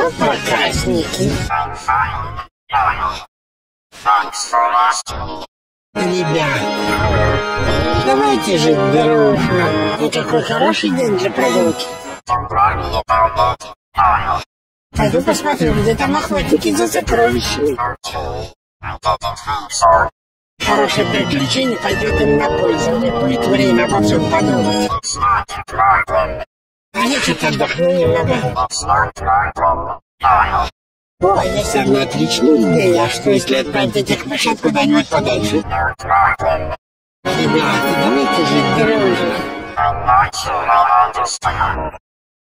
Ну, проказники. Ребят, давайте жить дружно. И какой хороший день для прогулки. Пойду посмотрю, где там охотники за сокровищами. Хорошее приключение пойдет им на пользу. Мне будет время обо всем подумать. А я что-то отдохну немного. О, есть одна отличная идея. А что, если отправить этих мышат куда-нибудь подальше? Ребята, давайте жить дружно.